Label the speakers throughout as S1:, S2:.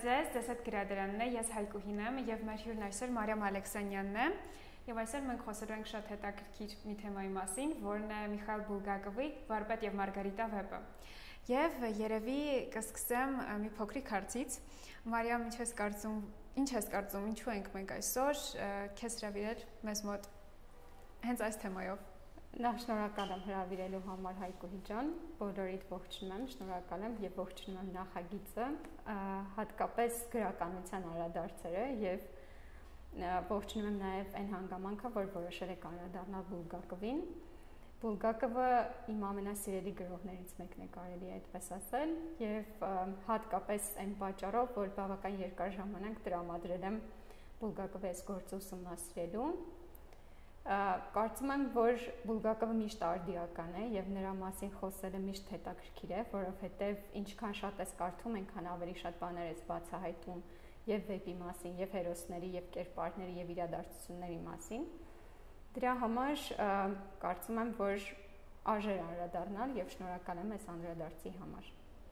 S1: ձեզ, ձեզ հետ գրադարանն է, ես Հայկուհին եմ եւ մեր հյուրն այսօր Մարիամ Ալեքսանյանն է։ Եվ այսօր մենք խոսելու ենք շատ հետաքրքիր մի թեմայի մասին, որն է Միխայիլ Բուլգակովի «Վարպետ եւ Մարգարիտա» վեպը։ Եվ երևի կսկսեմ մի փոքրիկ հարցից։ Մարիամ, ինչ ես կարծում, ինչու ենք մենք այսօր քեզ հրավիրել մեզ մոտ հենց այս թեմայով։
S2: Նախ շնորհակալ եմ հրավիրելու համար Հայկուհի ջան, բոլորիդ ողջունում եմ, շնորհակալ եմ եւ ողջունում եմ նախագիծը, հատկապես գրականության անդրադարձերը եւ ողջունում եմ նաեւ այն հանգամանքը, որ որոշել եք անդրադառնալ Բուլգակովին։ Բուլգակովը իմ ամենասիրելի գրողներից մեկն է, կարելի է այդպես ասել, եւ հատկապես այն պատճառով, որ բավական երկար ժամանակ տրամադրել եմ Բուլգակովի այս գործը ուսումնասիրելու։ Կարծում եմ, որ Բուլգակովը միշտ արդիական է եւ նրա մասին խոսելը միշտ հետաքրքիր է, որովհետեւ ինչքան շատ ես կարդում, այնքան ավելի շատ բաներ ես բացահայտում եւ վեպի մասին, եւ հերոսների, եւ կերպարների, եւ իրադարձությունների մասին։ Դրա համար կարծում եմ, որ արժեր անդրադառնալ եւ շնորհակալ եմ այս անդրադարձի համար։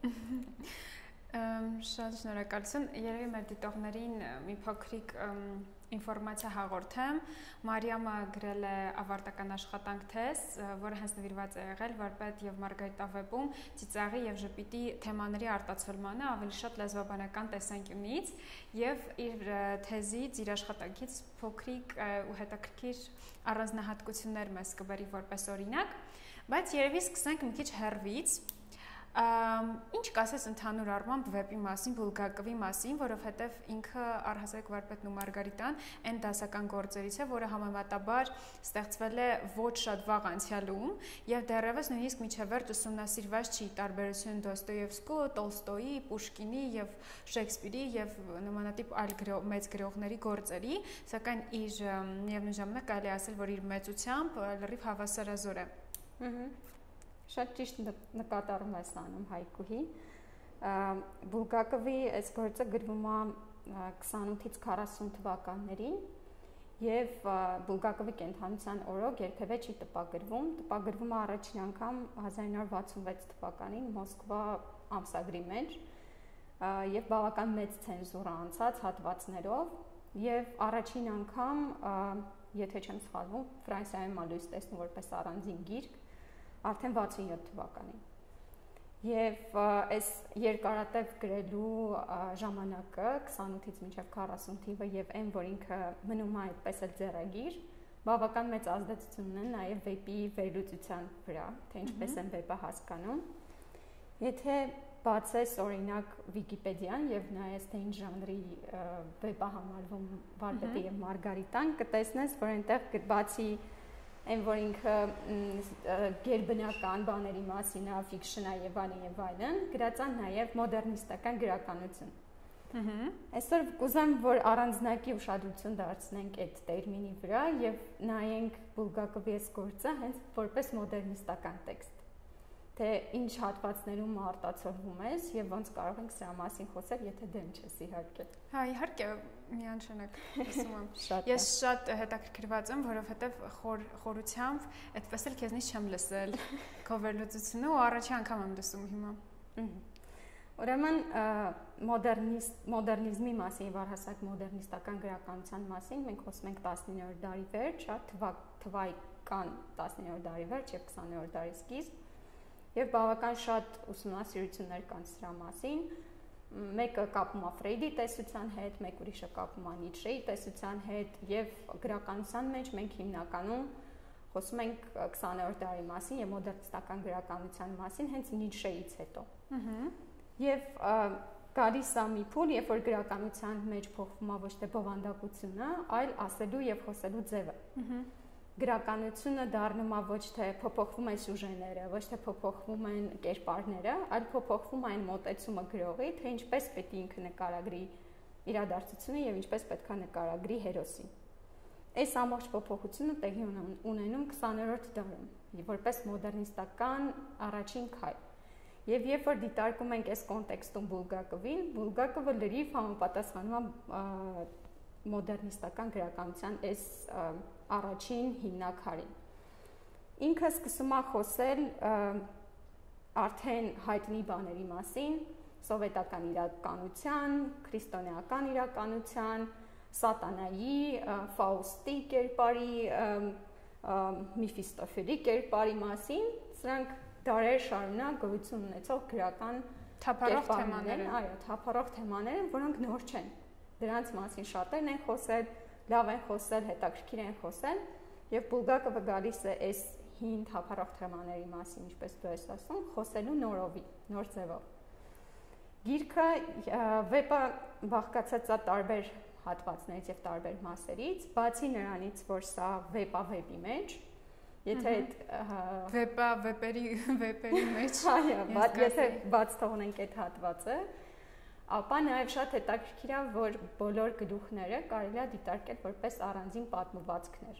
S1: Շատ շնորհակալություն։ Երևի մեր դիտողներին մի փոքրիկ ինֆորմացիա հաղորդեմ։ Մարիամը գրել է ավարտական աշխատանք թեզ, որը հենց նվիրված է եղել «Վարպետ եւ Մարգարիտա» վեպում ծիծաղի եւ ժպիտի թեմաների արտացոլմանը ավելի շատ լեզվաբանական տեսանկյունից եւ իր թեզից, իր աշխատանքից փոքրիկ ու հետաքրքիր առանձնահատկություններ մեզ կբերի որպես օրինակ, բայց երևի սկսենք մի քիչ հեռվից։ Ինչ կասես ընդհանուր առմամբ վեպի մասին, Բուլգակովի մասին, որովհետև ինքը առհասարակ Վարպետն ու Մարգարիտան այն դասական գործերից է, որը համեմատաբար ստեղծվել է ոչ շատ վաղ անցյալում եւ դեռևս նույնիսկ մինչեւ վերջ ուսումնասիրված չի տարբերություն Դոստոևսկու, Տոլստոյի, Պուշկինի եւ Շեքսպիրի եւ նմանատիպ այլ մեծ գրողների գործերի, սակայն իր միևնույն ժամանակ կարելի է ասել, որ իր մեծությամբ լրիվ հավասարազոր է։
S2: Շատ ճիշտ նկատառում ես անում Հայկուհի։ Բուլգակովի այս գործը գրվում է 28-ից 40 թվականներին եւ Բուլգակովի կենդանության օրոք երբևէ չի տպագրվում։ Տպագրվում է առաջին անգամ 1966 թվականին Մոսկվա ամսագրի մեջ եւ բավական մեծ ցենզուրա անցած հատվածներով եւ առաջին անգամ, եթե չեմ սխալվում, Ֆրանսիայում լույս տեսնում որպես առանձին գիրք արդեն 67 թվականին։ Եվ այս երկարատև գրելու ժամանակը 28-ից մինչև 40 թիվը եւ այն, որ ինքը մնում է այդպես էլ ձեռագիր, բավական մեծ ազդեցություն ունեն նաեւ վեպի վերլուծության վրա, թե ինչպես են վեպը հասկանում։ Եթե բացես օրինակ Վիկիպեդիան եւ նայես թե ինչ ժանրի վեպ է համարվում Վարպետը եւ Մարգարիտան, կտեսնես, որ այնտեղ բացի այն, որ ինքը գերբնական բաների մասին է, ֆիքշն է եւ այլն, գրած է նաեւ մոդեռնիստական գրականություն։ Այսօր կուզեմ, որ առանձնակի ուշադրություն դարձնենք այդ տերմինի վրա եւ նայենք Բուլգակովի այս գործը հենց որպես մոդեռնիստական տեքստ։ Թե ինչ հատվածներում արտացոլվում ես եւ ոնց կարող ենք սրա մասին խոսել, եթե դեմ չես իհարկե։
S1: Հա, իհարկե, միանշանակ ասում եմ։ Ես շատ հետաքրքրված եմ, որովհետեւ խորությամբ այդպես էլ քեզնից չեմ լսել քո վերլուծությունը ու առաջի անգամ եմ լսում հիմա։
S2: Ուրեմն մոդեռնիզմի մասին եւ առհասարակ մոդեռնիստական գրականության մասին մենք խոսում ենք 19-րդ դարի վերջ, թվական 19-րդ դարի վերջ եւ 20-րդ դարի սկիզբ։ Եվ բավական շատ ուսումնասիրություններ կան սրա մասին, մեկը կապում է Ֆրեյդի տեսության հետ, մեկ ուրիշը կապում է Նիցշեի տեսության հետ եւ գրականության մեջ մենք հիմնականում խոսում ենք 20-րդ դարի մասին եւ մոդեռնիստական գրականության մասին հենց Նիցշեից հետո։ Եվ գալիս է մի փուլ, երբ որ գրականության մեջ փոխվում է ոչ թե բովանդակությունը, այլ ասելու եւ խոսելու ձևը։ Գրականությունը դառնում է ոչ թե փոփոխվում են սյուժեները, ոչ թե փոփոխվում են կերպարները, այլ փոփոխվում այն մոտեցումը գրողի, թե ինչպես պետք է ինքը նկարագրի իրադարձությունը եւ ինչպես պետք է նկարագրի հերոսին։ Այս ամբողջ փոփոխությունը տեղի ունենում 20-րդ դարում, որպես մոդեռնիստական առաջին քայլ։ Եվ երբ որ դիտարկում ենք այս կոնտեքստում Բուլգակովին, Բուլգակովը լրիվ համապատասխանում է մոդեռնիստական գրականության այս առաջին հիմնաքարին։ Ինքը սկսում է խոսել արդեն հայտնի բաների մասին, սովետական իրականության, քրիստոնեական իրականության, սատանայի, Ֆաուստի կերպարի, Միֆիստոֆելի կերպարի մասին, սրանք դարեր շարունակ գոյություն ունեցող գրական
S1: թափառող թեմաներ են,
S2: այո, թափառող թեմաներ են, որոնք նոր չեն։ Դրանց մասին շատերն են խոսել, լավ են խոսել, հետաքրքիր են խոսել, եւ Բուլգակովը գալիս է այս հին թափառող թեմաների մասին, ինչպես դու ես ասում, խոսելու նորովի, նոր ձևով։ Գիրքը վեպը բաղկացած է տարբեր հատվածներից եւ տարբեր մասերից, բացի նրանից, որ սա վեպի մեջ, եթե վեպերի մեջ, այո, եթե բաց թողնենք այդ հատվածը, ապա նաև շատ հետաքրքիր է, որ բոլոր գլուխները կարելի է դիտարկել որպես առանձին պատմվածքներ։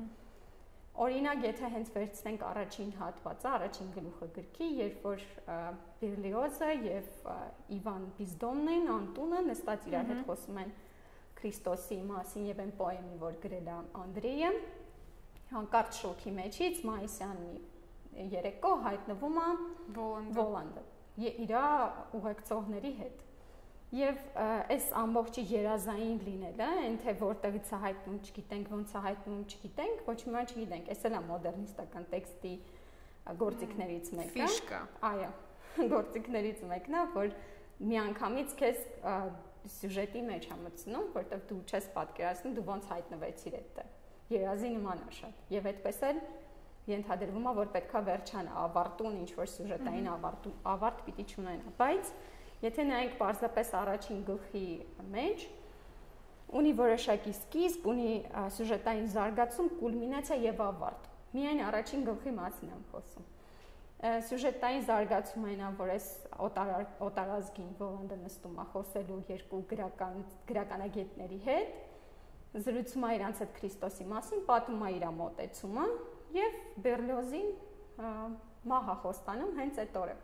S2: Օրինակ, եթե հենց վերցնենք առաջին հատվածը, առաջին գլուխը գրքի, երբ որ Բերլիոզը եւ Իվան Բիզդոմնեն, Անտունը նստած իրար հետ խոսում են Քրիստոսի մասին եւ այն պոեմի, որ գրել է Անդրեյը, հանկարծ շոկի մեջից մայիսյան մի երեկո հայտնվում է Վոլանդը իր ուղեկցողների հետ։ Եվ այս ամբողջի երազային լինելը, այն թե որտեղից է հայտնում, չգիտենք, ոնց է հայտնում, չգիտենք, ոչ մի բան չգիտենք։ Էս էլ է մոդեռնիստական տեքստի գործիքներից մեկը։
S1: Ֆիշկա։
S2: Այո, գործիքներից մեկն է, որ միանգամից քեզ սյուժետի մեջ է մտցնում, որտեղ դու չես պատկերացնում, դու ոնց հայտնվեցիր այդտեղ։ Երազի նման է շատ։ Եվ այդպես էլ ենթադրվում է, որ պետքա վերջանա ավարտուն, ինչ որ սյուժետային ավարտ պիտի չունենա, բայց եթե նայենք պարզապես առաջին գլխի մեջ, ունի որոշակի սկիզբ, ունի սյուժետային զարգացում, կուլմինացիա եւ ավարտ։ Միայն առաջին գլխի մասին եմ խոսում։ Սյուժետային զարգացումը այնա, որ այս օտարազգին Վոլանդը նստում է խոսելու երկու գրականագետների հետ, զրուցում է իրանց հետ Քրիստոսի մասին, պատմում է իր մոտեցումը եւ Բերլիոզին մահ է խոստանում հենց այդ օրը։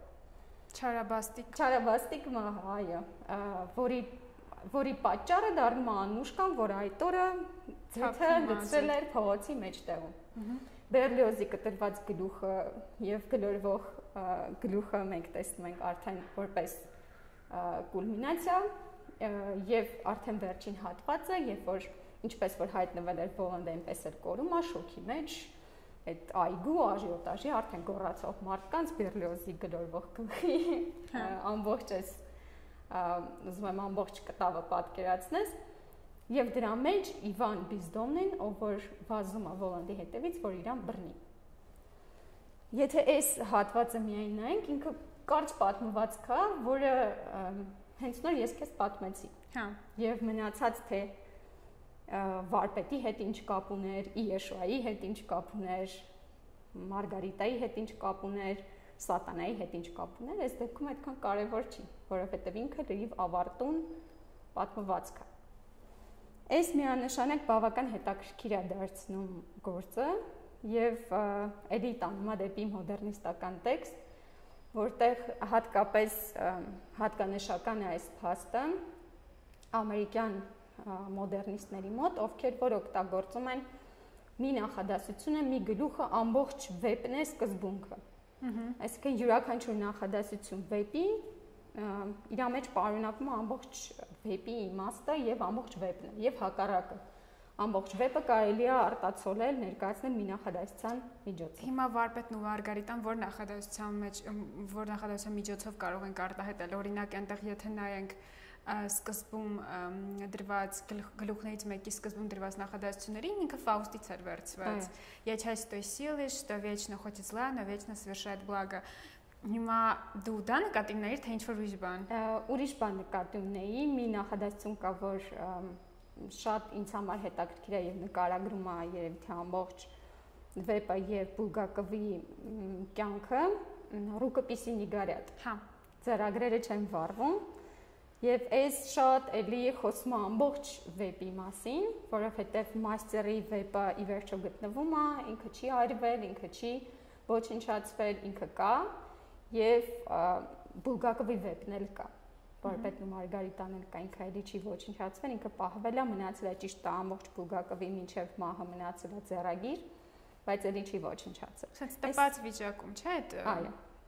S2: Չարաբաստիկ մահ, այո, որի պատճառը դառնում է Անուշկան, որ այդ օրը ձեթը լցրել էր փողոցի մեջտեղում։ Բերլիոզի կտրված գլուխը եւ գլորվող գլուխը մենք տեսնում ենք արդեն որպես կուլմինացիա եւ արդեն վերջին հատվածը, երբ որ ինչպես որ հայտնվել էր Վոլանդը, այնպես էլ կորում է շոկի մեջ, այդ այգու աժիոտաժի արդեն գոռացող մարդկանց Բերլիոզի գլորվող գլխի ամբողջ էս ուզում եմ ամբողջ կտավը պատկերացնես եւ դրա մեջ Իվան Բիզդոմնեն, ով որ վազում է Վոլանդի հետևից, որ իրան բռնի։ Եթե այս հատվածը միայն նայենք, ինքը կարճ պատմվածք է, որը հենց նոր ես քեզ պատմեցի։ Հա։ Եվ մնացած թե վարպետի հետ ինչ կապ ուներ, Իեշուայի հետ ինչ կապ ուներ, Մարգարիտայի հետ ինչ կապ ուներ, Սատանայի հետ ինչ կապ ուներ, այս դեպքում այդքան կարևոր չի, որովհետև ինքը լրիվ ավարտուն պատմվածք է։ Այս միանշանակ բավական հետաքրքիր է դարձնում գործը եւ էլի տանում է դեպի մոդեռնիստական տեքստ, որտեղ հատկապես հատկանշական է այս փաստը ամերիկյան մոդեռնիստների մոտ, ովքեր որ օգտագործում են մի նախադասությունը, մի գլուխը ամբողջ վեպն է սկզբունքը։ Այսինքն յուրաքանչյուր նախադասություն վեպի իր մեջ պարունակում է ամբողջ վեպի իմաստը եւ ամբողջ վեպն է եւ հակառակը։ Ամբողջ վեպը կարելի է արտացոլել, ներկայացնել մի նախադասության միջոցով։
S1: Հիմա վարպետն ու Մարգարիտան որ նախադասության միջոցով կարող ենք արտահայտել։ Օրինակ, այնտեղ եթե նայենք սկզբում դրված գլուխներից մեկի սկզբում դրված նախադասություններին ինքը Ֆաուստից էր վերցված։ Я часть той силы, что вечно хоть и зла, но вечно совершает благо։ Հիմա դու դա նկատի ունեիր, թե ինչ-որ ուրիշ բան։
S2: Ուրիշ բան նկատի ունեի, մի նախադասություն կա, որ շատ ինձ համար հետաքրքիր է եւ նկարագրում է երևի թե ամբողջ վեպը եւ Բուլգակովի կյանքը, Ռուկոպիսի նիգարյատ։ Հա։ Ծրագրերը չեն վառվում։ Եվ այս շատ էլի խոսում է ամբողջ վեպի մասին, որովհետև մաստերի վեպը ի վերջո գտնվում է, ինքը չի արվել, ինքը չի ոչնչացվել, ինքը կա, եւ Բուլգակովի վեպն էլ կա, Վարպետն ու Մարգարիտան էլ կա, ինքը էլի չի ոչնչացվել, ինքը պահվել է, մնացել է ճիշտ է ամբողջ Բուլգակովի մինչև մահը մնացել է ձեռագիր, բայց էլի չի ոչնչացել։
S1: Սենց տպած վիճակում, չէ՞ այդ։
S2: Այո։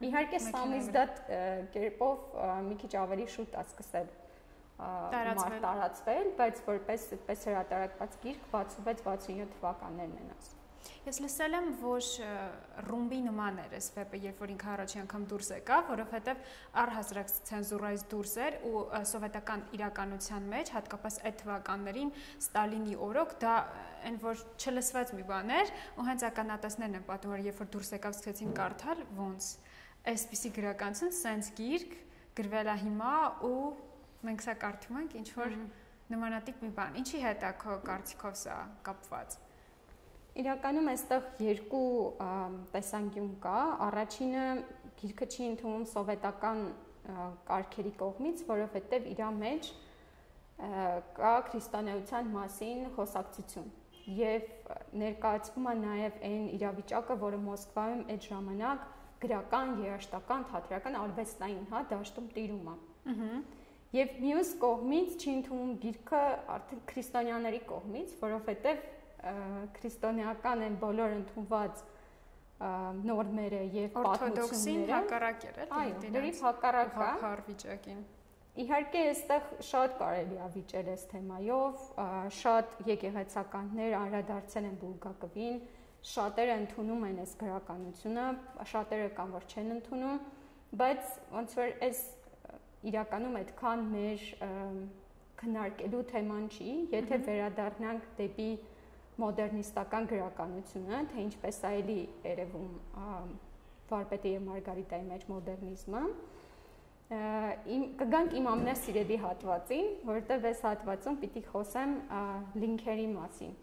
S2: Իհարկե սամիզդատ կերպով մի քիչ ավելի շուտ է սկսել տարածվել, բայց որպես այդպես հրատարակված գիրք 66-67 թվականներն են ասում։
S1: Ես լսել եմ, որ ռումբի նման էր այս վեպը, երբ որ ինքը առաջին անգամ դուրս եկավ, որովհետև առհասարակ ցենզուրայից դուրս էր ու սովետական իրականության մեջ, հատկապես այդ թվականներին Ստալինի օրոք դա այն որ չլսված մի բան էր, ու հենց ականատեսներն են պատմում, որ երբ որ դուրս եկավ սկսեցին կարդալ, ոնց այսպիսի գրականություն, սենց գիրք գրվել է հիմա ու մենք սա կարդում ենք, ինչ որ նմանատիպ մի բան։ Ինչի հետ է քո կարծիքով սա կապված։
S2: Իրականում այստեղ երկու տեսանկյուն կա։ Առաջինը գիրքը չի ընդունում սովետական կարգերի կողմից, որովհետև իր մեջ կա քրիստոնեության մասին խոսակցություն եւ ներկայացվում է նաեւ այն իրավիճակը, որը Մոսկվայում այդ ժամանակ գրական, երաժշտական, թատերական, արվեստային, դաշտում տիրում է։ Եվ մյուս կողմից չի ընդունում գիրքը արդեն քրիստոնյաների կողմից, որովհետև քրիստոնեական են բոլոր ընդունված նորմերը եւ
S1: պատմությունները հակառակ էր, էլի։
S2: Այո, դրիվ հակառակ է
S1: հարվիճակին։
S2: Իհարկե, այստեղ շատ կարելի է վիճել այս թեմայով, շատ եկեղեցականներ անդրադարձել են բուլգակվին, շատերը ընդունում են այս գրականությունը, շատերը կան որ չեն ընդունում, բայց ոնց որ այս իրականում այդքան մեր քննարկելու թեման չի, եթե վերադառնանք դեպի մոդեռնիստական գրականությունը, թե ինչպես այլի երևում Վարպետի եւ Մարգարիտայի մեջ մոդեռնիզմը, կգանք իմ ամենասիրելի հատվածին, որտեղ այս հատվածում պիտի խոսեմ լինքերի մասին։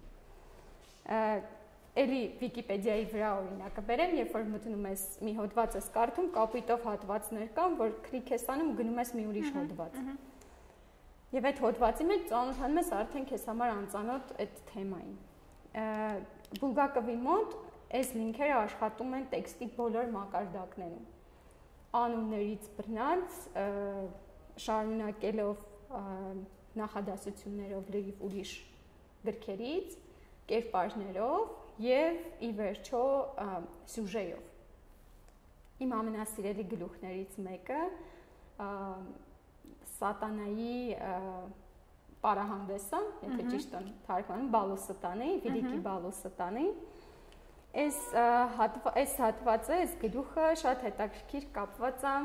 S2: Էլի Վիկիպեդիայի վրա օրինակը բերեմ, երբ որ մտնում ես մի հոդված ես կարդում, կապույտով հատվածներ կան, որ քլիկ ես անում, գնում ես մի ուրիշ հոդված։ Եվ այդ հոդվածի մեջ ծանոթանում ես արդեն քեզ համար անծանոթ այդ թեմային։ Բուլգակովի մոտ այս լինքերը աշխատում են տեքստի բոլոր մակարդակներում։ Անուններից բռնած, շարունակելով նախադասություններով լրիվ ուրիշ գրքերից, կերպարներով եւ ի վերջո սյուժեով։ Իմ ամենասիրելի գլուխներից մեկը Սատանայի պարահանդեսը, եթե ճիշտ եմ թարգմանում, Բալուստանի, Վիլիկի Բալուստանի։ Այս հատվածը, այս գլուխը շատ հետաքրքիր կապված է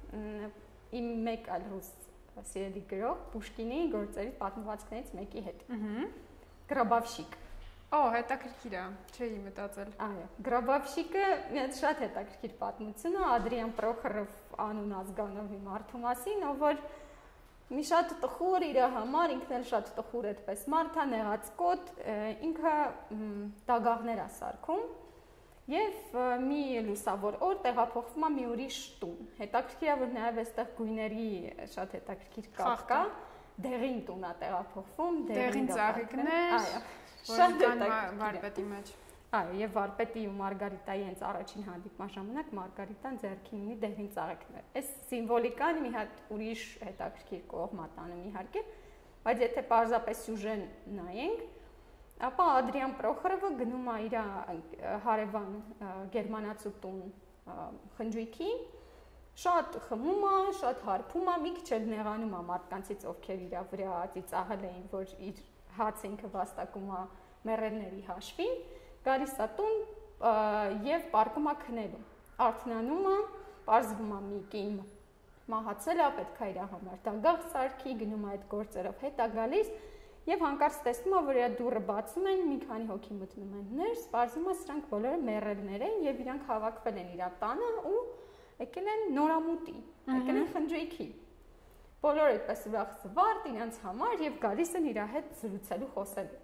S2: իմ մեկ այլ ռուս սիրելի գրող Պուշկինի գործերի պատմվածքներից մեկի հետ։ Գրաբավշիկ։
S1: Հետաքրքիր է, չէի մտածել։
S2: Այո, Գրաբավշիկը մի հատ շատ հետաքրքիր պատմություն է Ադրիան Պրոխորով անուն ազգանովի մարդու մասին, ով որ մի շատ տխուր իր համար, ինքն էլ շատ տխուր այդպես մարդ է, նեղացկոտ, ինքը դագաղներ է սարքում եւ մի լուսավոր օր տեղափոխվում է մի ուրիշ տուն։ Հետաքրքիր է, որ նաեւ այստեղ գույների շատ հետաքրքիր կապ կա, դեղին տուն է տեղափոխվում,
S1: դեղին ծաղիկներ,
S2: այո, շատ հետաքրքիր
S1: Վարպետի մեջ։
S2: Այո, եւ Վարպետի ու Մարգարիտայի հենց առաջին հանդիպման ժամանակ Մարգարիտան ձեռքին ունի դեղին ծաղիկներ։ Այս սիմվոլիկան մի հատ ուրիշ հետաքրքիր կողմ է տանում իհարկե, բայց եթե պարզապես սյուժեն նայենք, ապա Ադրիան Պրոխորովը գնում է իր հարևան գերմանացու տուն խնջույքի, շատ խմում է, շատ հարբում է, մի քիչ էլ նեղանում է մարդկանցից, ովքեր իր վրա ծիծաղել էին, որ իր հացը ինքը վաստակում է մեռելների հաշվին, գալիս է տուն եւ պարկում է քնելու։ Արթնանում է, պարզվում է մի կին մահացել է, պետք է իր համար դագաղ սարքի, գնում է այդ գործերով հետ է գալիս եւ հանկարծ տեսնում է, որ իր դուռը բացում են, մի քանի հոգի մտնում են ներս, պարզվում է սրանք բոլորը մեռելներ են եւ իրանք հավաքվել են իր տանը ու եկել են նորամուտի, եկել են խնջույքի։ Բոլորը այդպես ուրախ զվարթ իրենց համար եւ գալիս են իր հետ զրուցելու, խոսելու։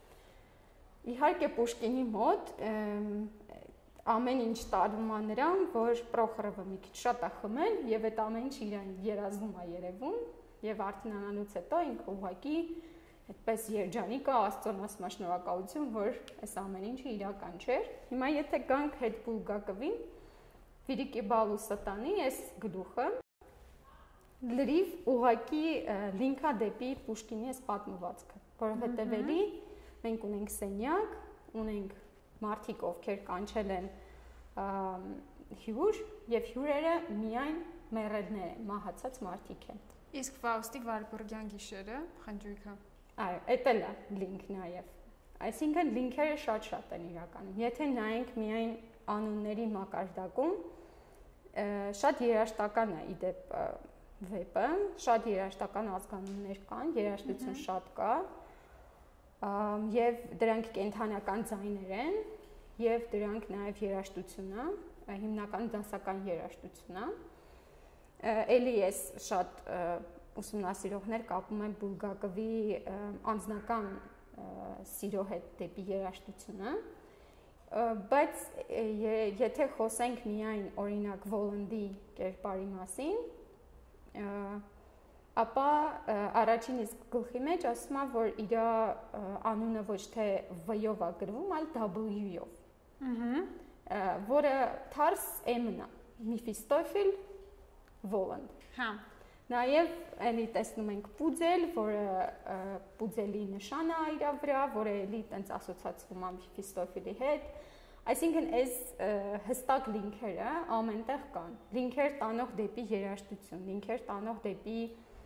S2: Իհարկե Պուշկինի մոտ ամեն ինչ տարվում է նրան, որ Պրոխորովը մի քիչ շատ է խմել եւ այդ ամեն ինչ իրան երազվում է երևում եւ արթնանալուց հետո ինքը ուղղակի այդպես երջանիկ է, Աստծուն ասում է շնորհակալություն, որ այս ամեն ինչը իրական չէր։ Հիմա եթե գանք հետ Բուլգակովին, Վիլիկի Բալուստանի այս գլուխը լրիվ ուղղակի լինք է դեպի Պուշկինի այս պատմվածքը, որովհետեւ էլի մենք ունենք սենյակ, ունենք մարդիկ, ովքեր կանչել են հյուր եւ հյուրերը միայն մեռելներ են, մահացած մարդիկ են։
S1: Իսկ Ֆաուստի Վարբուրգյան գիշերը խնջույքը։
S2: Այո, դա է link նաեւ։ Այսինքն լինքերը շատ են իրականում։ Եթե նայենք միայն անունների մակարդակում, շատ երաժշտական է իդեպ վեպը, շատ երաժշտական ազգանուններ կան, երաժշտություն շատ կա, եւ դրանք կենթանական ձայներ են, եւ դրանք նաեւ երաժշտություն է, հիմնական դասական երաժշտություն է։ Էլի ես շատ ուսումնասիրողներ կապում են Բուլգակովի անձնական սիրո հետ դեպի երաժշտությունը, բայց եթե խոսենք միայն օրինակ Վոլանդի կերպարի մասին, ապա առաջին իսկ գլխի մեջ ասում է, որ իր անունը ոչ թե V-ով է գրվում, այլ W-ով, որը թարս M-ն է, Միֆիստոֆիլ Վոլանդ։ Հա։ Նաև էլի տեսնում ենք Պուձել, որը Պուձելի նշանը է իր վրա, որը էլի տենց ասոցացվում է Միֆիստոֆիլի հետ։ Այսինքն այս հստակ լինքերը ամենտեղ կան։ Լինքեր տանող դեպի երաժշտություն, լինքեր տանող դեպի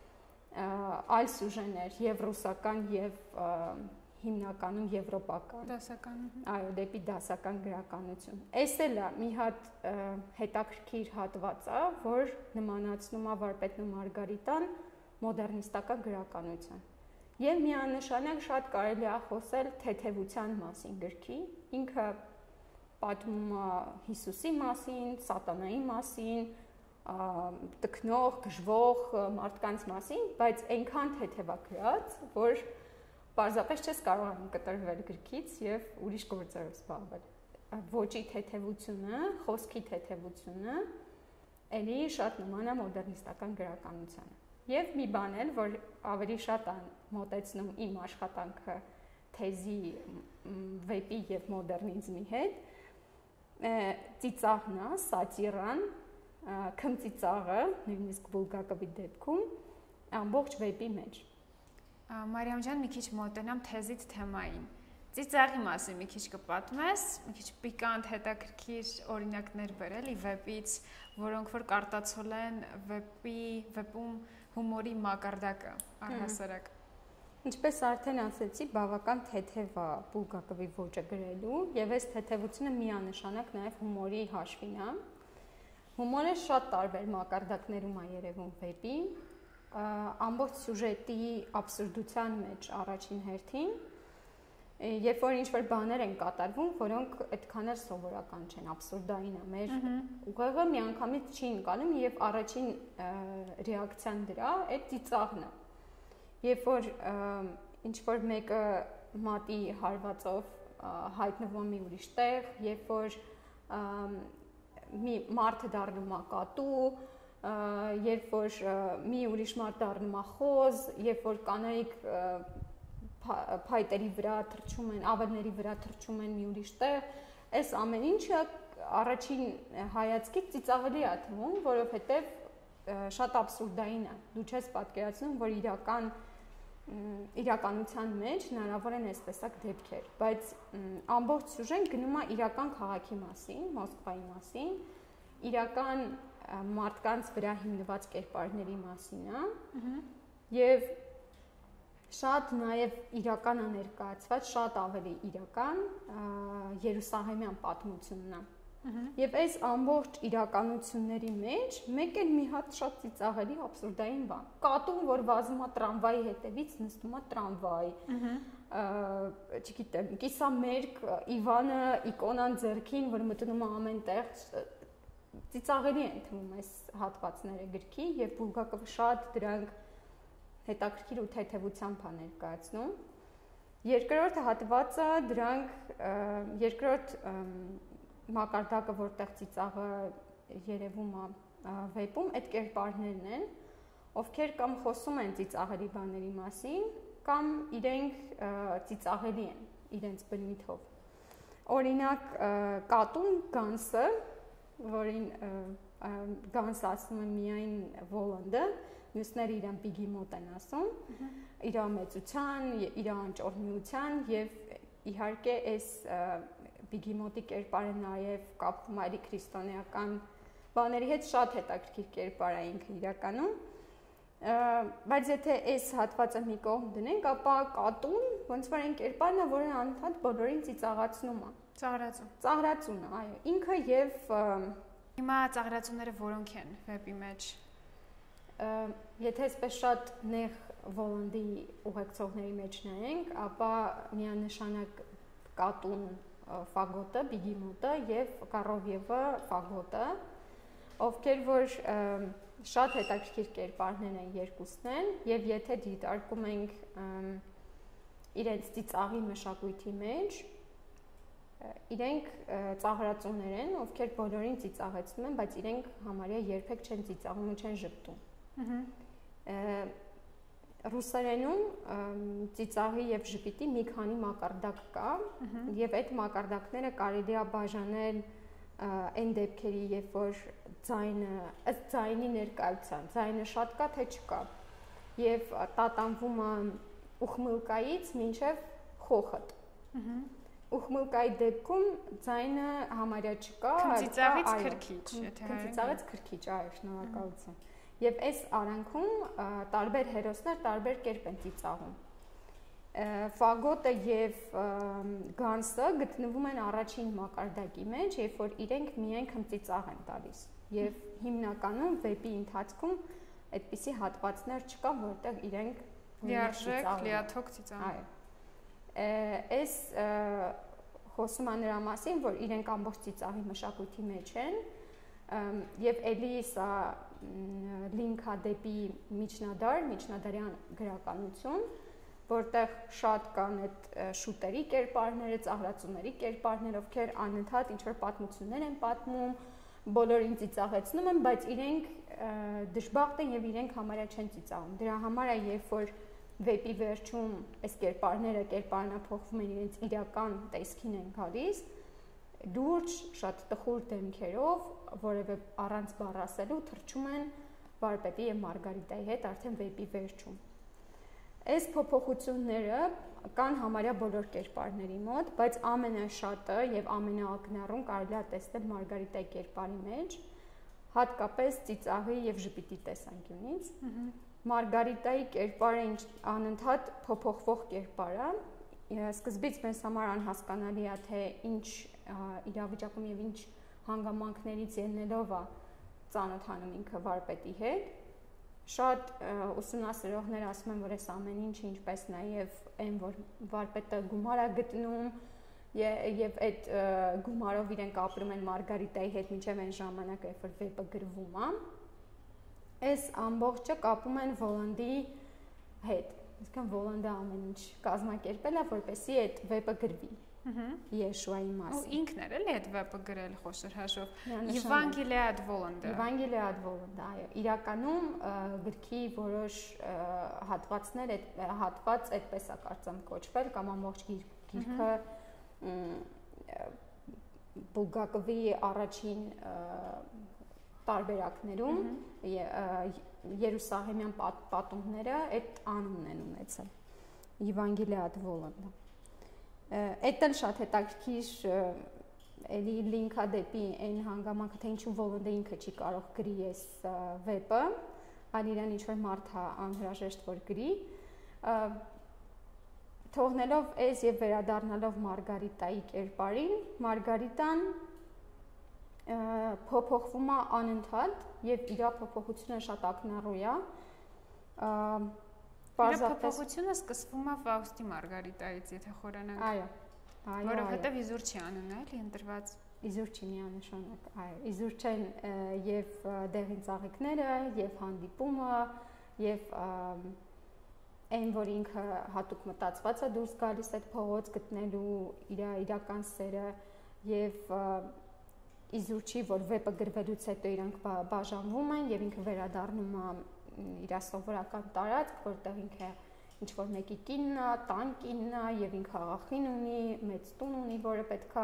S2: այլ սյուժեներ, եւ ռուսական, եւ հիմնականում եվրոպական։
S1: Դասական։
S2: Այո, դեպի դասական գրականություն։ Այս էլ է մի հատ հետաքրքիր հատված է, որ նմանացնում է Վարպետն ու Մարգարիտան մոդեռնիստական գրականության։ Եվ միանշանակ շատ կարելի է խոսել թեթևության մասին գրքի, ինքը պատմում է Հիսուսի մասին, Սատանայի մասին, տկնող, գժվող մարդկանց մասին, բայց այնքան թեթևակրած, որ պարզապես չես կարողանում կտրվել գրքից եւ ուրիշ գործերով զբաղվել։ Ոճի թեթևությունը, խոսքի թեթևությունը էլի շատ նման է մոդեռնիստական գրականությանը։ Եվ մի բան էլ, որ ավելի շատ է մոտեցնում իմ աշխատանքը թեզի վեպի եւ մոդեռնիզմի հետ, ծիծաղն է, սատիրան, քմծիծաղը, նույնիսկ Բուլգակովի դեպքում, ամբողջ վեպի մեջ։
S1: Մարիամ ջան, մի քիչ մոտենամ թեզիդ թեմային։ Ծիծաղի մասին մի քիչ կպատմես, մի քիչ պիկանտ, հետաքրքիր օրինակներ բերել ի վեպից, որոնք որ կարտացել են վեպում հումորի մակարդակը առհասարակ։
S2: Ինչպես արդեն ասեցի, բավական թեթև է Բուլգակովի ոճը գրելու, եւ այս թեթևությունը միանշանակ նաեւ հումորի հաշվին է։ Հումորը շատ տարբեր մակարդակներում է երևում վեպի, ամբողջ սյուժետի աբսուրդության մեջ առաջին հերթին, երբ որ ինչ-որ բաներ են կատարվում, որոնք այդքան էլ սովորական չեն, աբսուրդային է, մեր ուղեղը միանգամից չի ընկալում եւ առաջին ռեակցիան դրա այդ ծիծաղն է։ Երբ որ ինչ-որ մեկը մատի հարվածով հայտնվում մի ուրիշ տեղ, երբ որ մի մարդը դառնում է կատու, երբ որ մի ուրիշ մարդ դառնում է խոզ, երբ որ կանայք փայտերի վրա թռչում են, ավերների վրա թռչում են մի ուրիշ տեղ, այս ամեն ինչը առաջին հայացքից ծիծաղելի է թվում, որովհետև շատ աբսուրդային է։ Դու չես պատկերացնում, որ իրականության մեջ հնարավոր են այսպեսակ դեպքեր, բայց ամբողջ սյուժեն գնում է իրական քաղաքի մասին, Մոսկվայի մասին, իրական մարդկանց վրա հիմնված կերպարների մասին է, եւ շատ նաեւ իրական է ներկայացված, շատ ավելի իրական Երուսաղեմյան պատմությունն է։ Եվ այս ամբողջ իրականությունների մեջ մեկ էլ մի հատ շատ ծիծաղելի աբսուրդային բան։ Կատուն, որ վազում է տրամվայի հետևից, նստում է տրամվայ։ Չգիտեմ, կիսամերկ Իվանը իկոնան ձեռքին, որ մտնում է ամենտեղ, ծիծաղելի են թվում այս հատվածները գրքի, եւ Բուլգակովը շատ դրանք հետաքրքիր ու թեթևությամբ է ներկայացնում։ Երկրորդ հատվածը դրանք երկրորդ մակարդակը, որտեղ ծիծաղը երևում է վեպում, այդ կերպարներն են, ովքեր կամ խոսում են ծիծաղելի բաների մասին, կամ իրենք ծիծաղելի են իրենց բնույթով։ Օրինակ կատուն Գանսը, որին Գանսը ասում է միայն Վոլանդը, մյուսները իրան Բիգիմոտ են ասում, իր մեծության, իր անճորնիության եւ իհարկե այս բիգիմոտի կերպարը նաև կապվում այլ քրիստոնեական բաների հետ շատ հետաքրքիր կերպար է ինքը իրականում, բայց եթե այս հատվածը մի կողմ դնենք, ապա կատուն ոնց որ այն կերպարն է, որը անընդհատ բոլորին ծիծաղացնում է։ Ծաղրածուն, այո, ինքը եւ
S1: հիմա ծաղրածունները որոնք են վեպի մեջ։
S2: Եթե այսպես շատ նեղ ոլանդի ուղեկցողների մեջ նայենք, ապա միանշանակ կատուն ֆագոտը, բիգիմոտը եւ Կառովևը ֆագոտը, ովքեր որ շատ հետաքրքիր կերպարներ են երկուսն են եւ եթե դիտարկում ենք իրենց ծիծաղի մշակույթի մեջ, իրենք ծաղրածուներ են, ովքեր բոլորին ծիծաղեցնում են, բայց իրենք համարյա երբեք չեն ծիծաղում ու չեն ժպտում։ Ռուսերենում ծիծաղի եւ ժպիտի մի քանի մակարդակ կա եւ այդ մակարդակները կարելի է բաժանել այն դեպքերի, երբ որ ձայնը ըստ ձայնի ներկայության, ձայնը շատ կա թե չկա եւ տատանվում է ուխմылկայից մինչեւ խոխտ։ Ուխմылկայի դեպքում ձայնը համարյա չկա,
S1: ծիծաղից քրքիջ, եթե
S2: ծիծաղից քրքիջ, այո, շնորհակալություն։ Եվ այս արանքում տարբեր հերոսներ տարբեր կերպ են ծիծաղում։ Ֆագոտը եւ գանսը գտնվում են առաջին մակարդակի մեջ, երբ որ իրենք միայն քմծիծաղ են տալիս։ Եվ հիմնականում վեպի ընթացքում այդպիսի հատվածներ չկան, որտեղ իրենք
S1: լիարժեք, լիաթոք ծիծաղ։
S2: Այո։ Այս խոսում է նրա մասին, որ իրենք ամբողջ ծիծաղի մշակույթի մեջ են, եւ էլի սա լինքա դեպի միջնադարյան գրականություն, որտեղ շատ կան այդ շուտերի կերպարները, ծաղրածուների կերպարներ, ովքեր անընդհատ ինչ որ պատմություններ են պատմում, բոլորին ծիծաղեցնում են, բայց իրենք դժբախտ են եւ իրենք համարյա չեն ծիծաղում։ Դրա համար է, երբ որ վեպի վերջում այս կերպարները կերպարանափոխվում են, իրենց իրական տեսքին են գալիս, լուրջ, շատ տխուր դեմքերով, որևէ առանց բառ ասելու թռչում են վարպետի եւ Մարգարիտայի հետ արդեն վեպի վերջում։ Այս փոփոխությունները կան համարյա բոլոր կերպարների մոտ, բայց ամենաշատը եւ ամենաակնառուն կարելի է տեսնել Մարգարիտայի կերպարի մեջ, հատկապես ծիծաղի եւ ժպիտի տեսանկյունից։ Մարգարիտայի կերպարը անընդհատ փոփոխվող կերպար է։ Սկզբից մեզ համար անհասկանալի է, թե ինչ իրավիճակում եւ ինչ հանգամանքներից ելնելով է ծանոթանում ինքը վարպետի հետ։ Շատ ուսումնասիրողներ ասում են, որ այս ամեն ինչը ինչպես նաև այն, որ վարպետը գումար է գտնում եւ այդ գումարով իրենք ապրում են Մարգարիտայի հետ մինչև այն ժամանակը, երբ որ վեպը գրվում է, այս ամբողջը կապում են Վոլանդի հետ։ Այսինքն Վոլանդը ամեն ինչ կազմակերպել է, որպեսզի այդ վեպը գրվի։ Եշուայի մասին։
S1: Ու ինքն էր էլի այդ վեպը գրել խոշոր հաշվով։ Եվանգելիա ad Volanda։
S2: Եվանգելիա ad Volanda, այո։ Իրականում գրքի որոշ հատվածներ, հատված այդպես է կարծեմ կոչվել, կամ ամբողջ գիրքը Բուլգակովի առաջին տարբերակներում Երուսաղեմյան պատումները այդ անունն են ունեցել։ Եվանգելիա ad Volanda։ Այդ էլ շատ հետաքրքիր էլի լինքա դեպի այն հանգամանքը, թե ինչու Վոլանդը ինքը չի կարող գրի այս վեպը, այլ իրան ինչ-որ մարդ է անհրաժեշտ որ գրի, թողնելով այս եւ վերադառնալով Մարգարիտայի կերպարին, Մարգարիտան փոփոխվում է անընդհատ եւ իր փոփոխությունը շատ ակնառու է։
S1: Իր փոփոխությունը սկսվում է Ֆաուստի Մարգարիտայից, եթե խորանանք։
S2: Այո։
S1: Որովհետև իզուր չի անունը, էլի ընտրված։
S2: Իզուր չի միանշանակ, այո։ Իզուր չեն եւ դեղին ծաղիկները, եւ հանդիպումը, եւ այն, որ ինքը հատուկ մտածված է դուրս գալիս այդ փողոց գտնելու իր իրական սերը եւ իզուր չի, որ վեպը գրվելուց հետո իրանք բաժանվում են եւ ինքը վերադառնում է իր սովորական տարածք, որտեղ ինքը ինչ որ մեկի կինն է, տան կինն է եւ ինքը աղախին ունի, մեծ տուն ունի, որը պետքա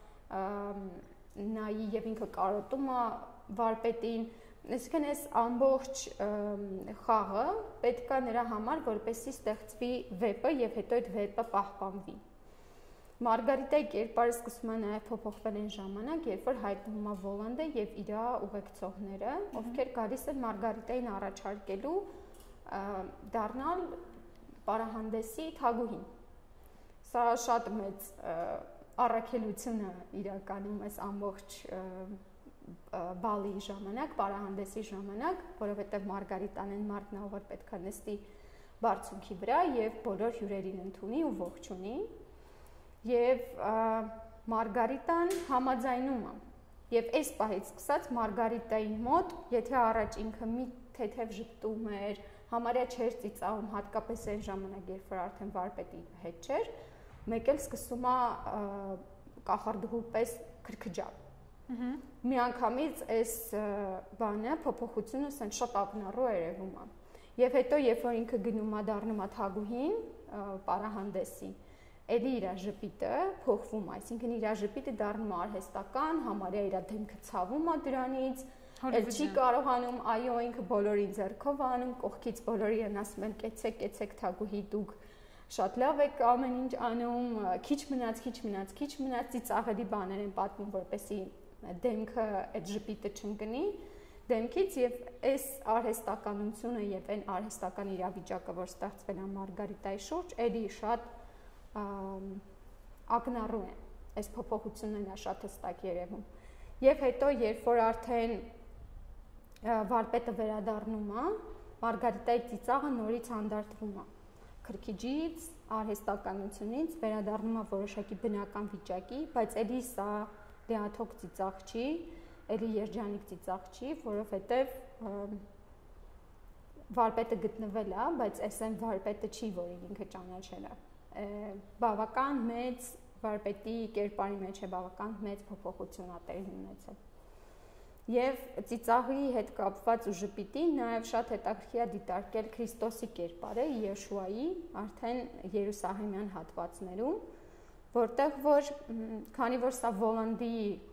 S2: նայի եւ ինքը կարոտում է վարպետին։ Այսինքն այս ամբողջ խաղը պետքա նրա համար, որպեսզի ստեղծվի վեպը եւ հետո այդ վեպը պահպանվի։ Մարգարիտայի կերպարը սկսում է նաև փոփոխվել այն ժամանակ, երբ որ հայտնվում է Վոլանդը եւ իր ուղեկցողները, ովքեր գալիս են Մարգարիտային առաջարկելու դառնալ պարահանդեսի թագուհին։ Սա շատ մեծ առաքելություն է իրականում այս ամբողջ բալի ժամանակ, պարահանդեսի ժամանակ, որովհետև Մարգարիտան այն մարդն է, որ պետք է նստի բարձունքի վրա եւ բոլոր հյուրերին ընդունի ու ողջունի։ Եվ Մարգարիտան համաձայնում է։ Եվ այս պահից սկսած Մարգարիտային մոտ, եթե առաջ ինքը մի թեթև ժպտում էր, համարյա չէր ծիծաղում, հատկապես այն ժամանակ, երբ որ արդեն վարպետի հետ չէր, մեկ էլ սկսում է կախարդուհու պես քրքջալ։ Միանգամից այս բանը փոփոխությունը ասեն շատ ակնառու երևում է։ Եվ հետո երբ որ ինքը գնում է դառնում է թագուհին, պարահանդեսի, էլի իր ժպիտը փոխվում է, այսինքն իր ժպիտը դառնում է արհեստական, համարյա իր դեմքը ցավում է դրանից, էլ չի կարողանում, այո, ինքը բոլորին ձեռքով անում, կողքից բոլորին ասում են կեցեք թագուհի դուք շատ լավ եք ամեն ինչ անում, քիչ մնաց, ծիծաղելի բաներ են պատմում, որպեսզի դեմքը այդ ժպիտը չընկնի դեմքից եւ այս արհեստականությունը եւ այն արհեստական իրավիճակը, որ ստեղծվել է Մարգարիտայի շուրջ, էլի շատ ակնառու է։ Այս փոփոխությունն է շատ հստակ երևում։ Եվ հետո երբ որ արդեն վարպետը վերադառնում է, Մարգարիտայի ծիծաղը նորից հանդարտվում է։ Քրքիջից, արհեստականությունից վերադառնում է որոշակի բնական վիճակի, բայց էլի սա լիաթոք ծիծաղ չի, էլի երջանիկ ծիծաղ չի, որովհետև վարպետը գտնվել է, բայց այսեն վարպետը չի, որին ինքը ճանաչել է։ Բավական մեծ վարպետի կերպարի մեջ է բավական մեծ փոփոխություն տեղի ունեցել։ Եվ ծիծաղի հետ կապված ու ժպիտի նաև շատ հետաքրքիր է դիտարկել Քրիստոսի կերպարը, Եշուայի, արդեն Երուսաղեմյան հատվածներում, որտեղ որ քանի որ սա Վոլանդի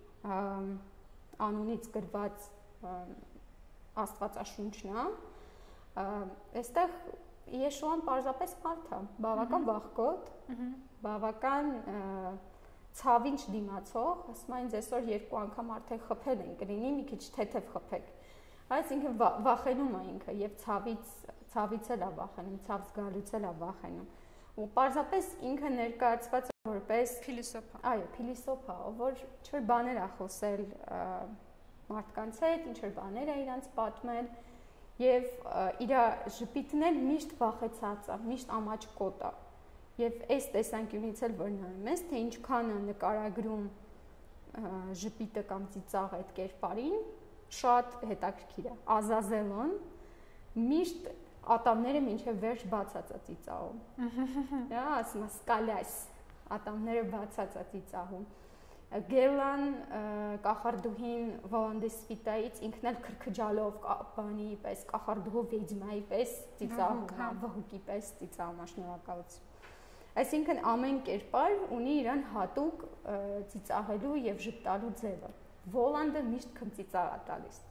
S2: անունից գրված Աստվածաշունչն է, այստեղ Եշուան պարզապես մարդ է, բավական վախկոտ, բավական ցավին չդիմացող, ասում են այսօր երկու անգամ արդեն խփել են, կլինի մի քիչ թեթև խփեք։ Այսինքն վախենում է ինքը եւ ցավից էլ է վախենում, ցավ զգալուց էլ է վախենում։ Ու պարզապես ինքը ներկայացված է որպես
S1: փիլիսոփա։
S2: Այո, փիլիսոփա, որ ինչ-որ բաներ է խոսել մարդկանց հետ, ինչ-որ բաներ է իրանց պատմել եւ իր ժպիտն էլ միշտ վախեցած է, միշտ ամաչկոտ է։ Եվ այս տեսանկյունից էլ որ նայում ես, թե ինչքան է նկարագրում ժպիտը կամ ծիծաղը այդ կերպարին, շատ հետաքրքիր է։ Ազազելոն միշտ ատամները մինչև վերջ բացած է ծիծաղում։ Դա ասում է սկալյաս, ատամները բացած է ծիծաղում։ Գելան կախարդուհին Վոլանդի սվիտայից ինքն էլ քրքջալով բանի պես, կախարդուհու վեդմայի պես ծիծաղում, վհուկի պես ծիծաղում, շնորհակալություն։ Այսինքն ամեն կերպար ունի իրան հատուկ ծիծաղելու եւ ժպտալու ձևը։ Վոլանդը միշտ քնծիծաղ է տալիս։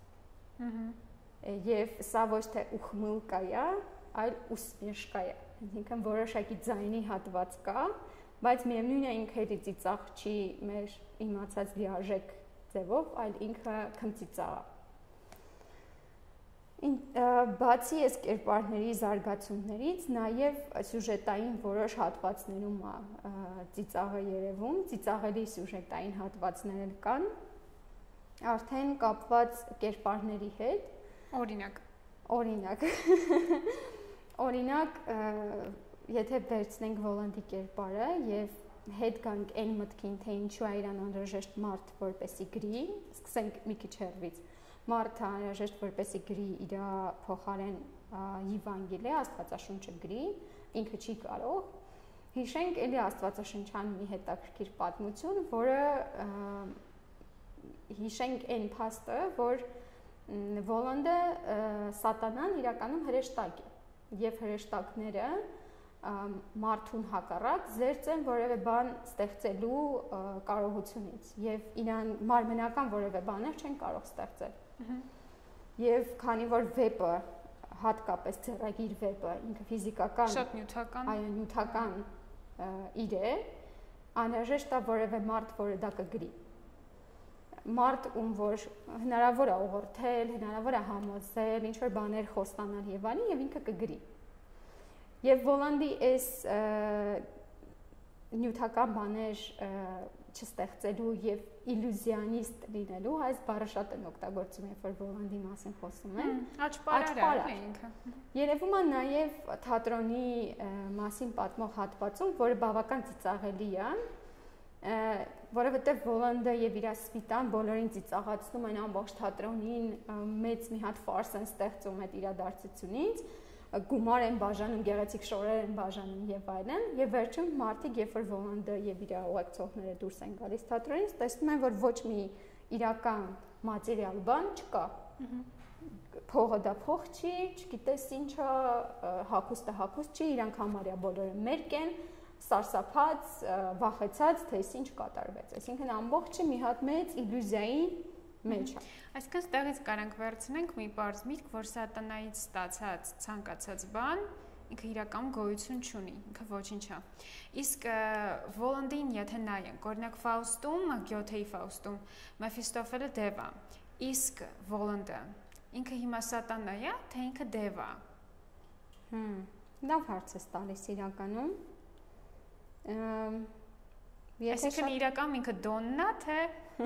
S2: Եվ սա ոչ թե ուխմուլկա է, այլ ուսմիշկա է։ Այսինքն որոշակի ձայնի հատված կա, բայց միևնույն է ինքը էլի ծիծաղ չի մեր իմացած լիարժեք ձևով, այլ ինքը քնծիծաղ է։ Բացի այս կերպարների զարգացումներից, նաև սյուժետային որոշ հատվածներում ծիծաղը երևում, ծիծաղելի սյուժետային հատվածներ էլ կան, արդեն կապված կերպարների հետ։ Օրինակ, եթե վերցնենք Վոլանդի կերպարը եւ հետ գանք այն մտքին, թե ինչու է իրան անհրաժեշտ մարդ որպեսի գրի, սկսենք մի քիչ հեռվից։ Մարդը անհրաժեշտ որպեսի գրի իր փոխարեն Եվանգելիա, Աստվածաշունչը գրի, ինքը չի կարող։ Հիշենք էլի Աստվածաշնչյան մի հետաքրքիր պատմություն, որը հիշենք այն փաստը, որ Վոլանդը սատանան իրականում հրեշտակ է, եւ հրեշտակները մարդուն հակառակ զերծ են որևէ բան ստեղծելու կարողությունից եւ իրան մարմնական որևէ բաներ չեն կարող ստեղծել։ Եվ քանի որ վեպը հատկապես ձեռագիր վեպը ինքը ֆիզիկական
S1: շատ նյութական,
S2: այո նյութական իր է, անհրաժեշտ է որևէ մարդ, որը դա կգրի։ Մարդ, ում որ հնարավոր է ուղղորդել, հնարավոր է համոզել, ինչ որ բաներ խոստանալ եւ այլն, եւ ինքը կգրի։ Եվ Վոլանդի այս նյութական բաներ չստեղծելու եւ իլյուզիոնիստ լինելու այս բառը շատ են օգտագործում, երբ որ Վոլանդի մասին խոսում են։
S1: Աճպարար է ինքը։
S2: Երևում է նաեւ թատրոնի մասին պատմող հատվածում, որը բավական ծիծաղելի է, որովհետեւ Վոլանդը եւ իր սպիտան բոլորին ծիծաղացնում են ամբողջ թատրոնին, մեծ մի հատ ֆարս են ստեղծում այդ իրադարձությունից, գումար են բաժանում, գեղեցիկ շորեր են բաժանում եւ այլն, եւ վերջում մարդիկ, երբ որ Վոլանդը եւ իր ուղեկցողները դուրս են գալիս թատրոնից, տեսնում են, որ ոչ մի իրական մատերիալ բան չկա։ Փողը դա փող չի, չգիտես ինչա, հագուստը հագուստ չի, իրանք համարյա բոլորը մերկ են, սարսափած, վախեցած, թե ինչ կատարվեց։ Այսինքն ամբողջը մի հատ մեծ իլյուզիայի մեջ է։
S1: Այսինքն ստեղից կարանք վերցնենք մի պարզ միտք, որ սատանայից ստացած ցանկացած բան ինքը իրական գոյություն չունի, ինքը ոչինչ է։ Իսկ Վոլանդին, եթե նայենք, օրինակ Ֆաուստում, Գյոթեի Ֆաուստում Մեֆիստոֆելը դև է, իսկ Վոլանդը ինքը հիմա սատանա է, թե ինքը դև է։
S2: Լավ հարց է տալիս իրականում։
S1: Այսինքն իրական ինքը դոնն է, թե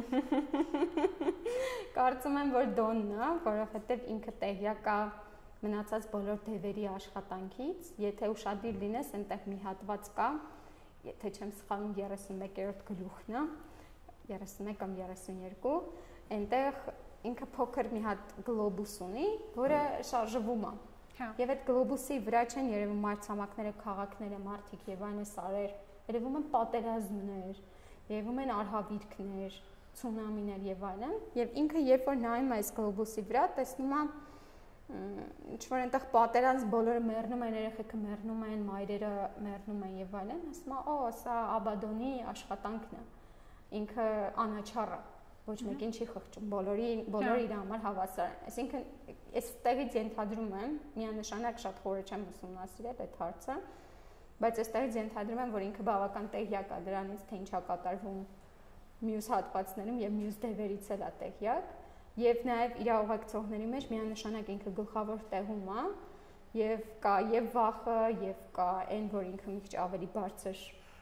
S2: կարծում եմ, որ դոնն է, որովհետև ինքը տեղյակ է մնացած բոլոր դևերի աշխատանքից, եթե ուշադիր լինես, այնտեղ մի հատված կա, եթե չեմ սխալվում 31-րդ գլուխն է, 31 կամ 32, այնտեղ ինքը փոքր մի հատ գլոբուս ունի, որը շարժվում է։ Եվ այդ գլոբուսի վրա չեն երևում մայրցամաքները, քաղաքները, մարդիկ եւ այն սարեր, երևում են պատերազմներ, երևում են արհավիրքներ, ցունամիներ եւ այլն, եւ ինքը երբ որ նայում է այս գլոբուսի վրա, տեսնում է ինչ որ այնտեղ պատերազմ, բոլորը մեռնում են, երեխեքը մեռնում են, մայրերը մեռնում են եւ այլն, ասում է, օ, սա Աբադոնի աշխատանքն է։ Ինքը անաչառ է, ոչ մեկին չի խղճում, բոլորը իր համար հավասար են։ Այսինքն այստեղից ենթադրում եմ, միանշանակ շատ խորը չեմ ուսումնասիրել այդ հարցը, բայց այստեղից ենթադրում եմ, որ ինքը բավական տեղյակ է դրանից, թե ինչա կատարվում մյուս հատվածներում եւ մյուս դևերից էլ է տեղյակ, եւ նաեւ իր ուղեկցողների մեջ միանշանակ ինքը գլխավոր տեղում է, եւ կա եւ վախը, եւ կա այն, որ ինքը մի քիչ ավելի բարձր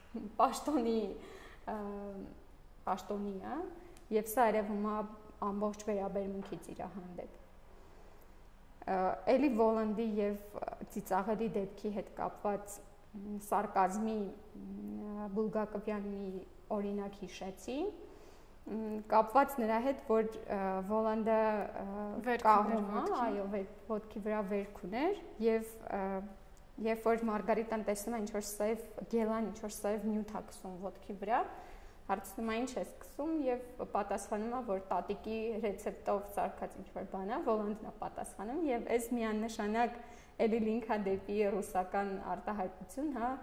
S2: պաշտոնի է, եւ սա երևում է ամբողջ վերաբերմունքից իր հանդեպ։ Էլի Վոլանդի եւ ծիծաղելի դեպքի հետ կապված սարկազմի Բուլգակովյանի օրինակ հիշեցի, կապված նրա հետ, որ Վոլանդը կաղում է, այո, ոտքի վրա վերք ուներ եւ երբ որ Մարգարիտան տեսնում է ինչ որ սև գելան, ինչ որ սև նյութ է քսում ոտքի վրա, հարցնում է ինչ է սկսում եւ պատասխանում է, որ տատիկի ռեցեպտով սարքած ինչ որ բան է, Վոլանդն է պատասխանում եւ այս միանշանակ էլի լինքա դեպի ռուսական արտահայտություն, հա,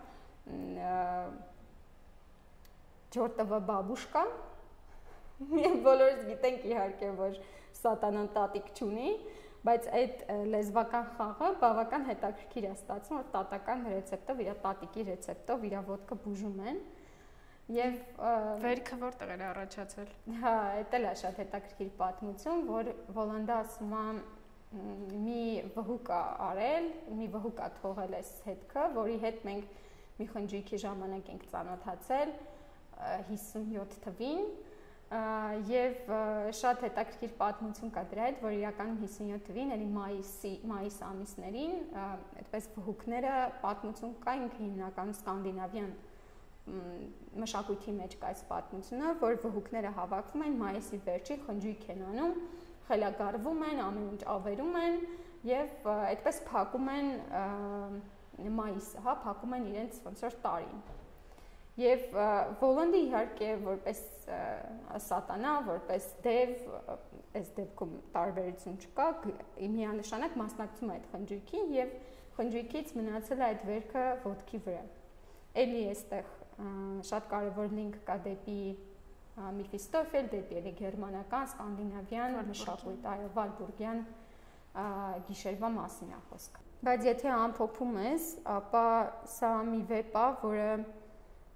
S2: Չորտովա բաբուշկա, եւ բոլորս գիտենք իհարկե, որ սատանան տատիկ չունի, բայց այդ լեզվական խաղը բավական հետաքրքիր է ստացվում, որ տատական ռեցեպտով, իր տատիկի ռեցեպտով իր ոտքը բուժում են եւ
S1: վերքը որտեղ էր առաջացել։
S2: Հա, դա էլ է շատ հետաքրքիր պատմություն, որ Վոլանդը ասում է մի վհուկ է արել, մի վհուկ է թողել այս հետքը, որի հետ մենք մի խնջույքի ժամանակ ենք ծանոթացել 57 թվին եւ շատ հետաքրքիր պատմություն կա դրա հետ, որ իրականում 57 թվին, էլի մայիս ամիսներին, այդպես վհուկները պատմություն կա, ինքը հիմնականում սկանդինավյան մշակույթի մեջ կա այս պատմությունը, որ վհուկները հավաքվում են մայիսի վերջին, խնջույք են անում, խելագարվում են, ամեն ինչ ավերում են եւ այդպես փակում են մայիսը, հա, փակում են իրենց ոնց որ տարին։ Եվ Վոլանդը իհարկե որպես սատանա, որպես դև, այս դեպքում տարբերություն չկա, միանշանակ մասնակցում է այդ խնջույքին եւ խնջույքից մնացել է այդ վերքը ոտքի վրա։ Էլի այստեղ շատ կարևոր լինք կա դեպի Մեֆիստոֆել, դեպի գերմանական, սկանդինավյան մշակույթ, այո, վալբուրգյան գիշերվա մասին է խոսքը։ Բայց եթե ամփոփում ես, ապա սա մի վեպ է, որը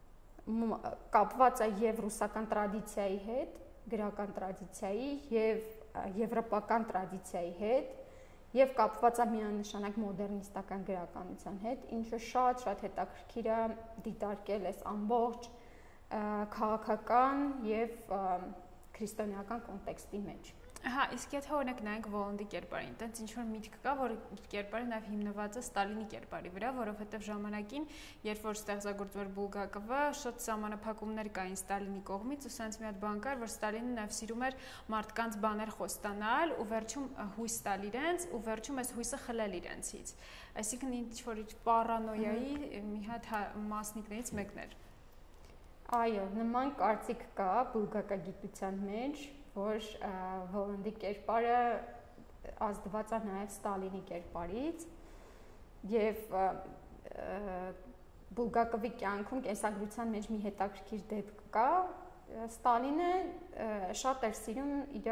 S2: կապված է եւ ռուսական տրադիցիայի հետ, գրական տրադիցիայի եւ եվրոպական տրադիցիայի հետ եւ կապված է միանշանակ մոդեռնիստական գրականության հետ, ինչը շատ հետաքրքիր է դիտարկել այս ամբողջ քաղաքական եւ քրիստոնեական կոնտեքստի մեջ։
S1: Ահա, իսկ եթե օրինակ նայենք Վոլանդի կերպարին, այտենց ինչ որ միտք կա, որ կերպարը նաև հիմնված է Ստալինի կերպարի վրա, որովհետև ժամանակին, երբ որ ստեղծագործվեր Բուլգակովը, շատ սահմանափակումներ կային Ստալինի կողմից, ու սենց մի հատ բան կար, որ Ստալինը նաև սիրում էր մարդկանց բաներ խոստանալ, ու վերջում հույս տալ իրենց, ու վերջում այս հույսը խլել իրենցից։ Այսինքն ինչ որ պարանոյայի մի հատ մասնիկներից մեկն էր։
S2: Այո, նման կարծիք կա բուլգակագիտության մեջ, որ Վոլանդի կերպարը ազդված է նաև Ստալինի կերպարից եւ Բուլգակովի կյանքում կենսագրության մեջ մի հետաքրքիր դեպք կա։ Ստալինը շատ էր սիրում իր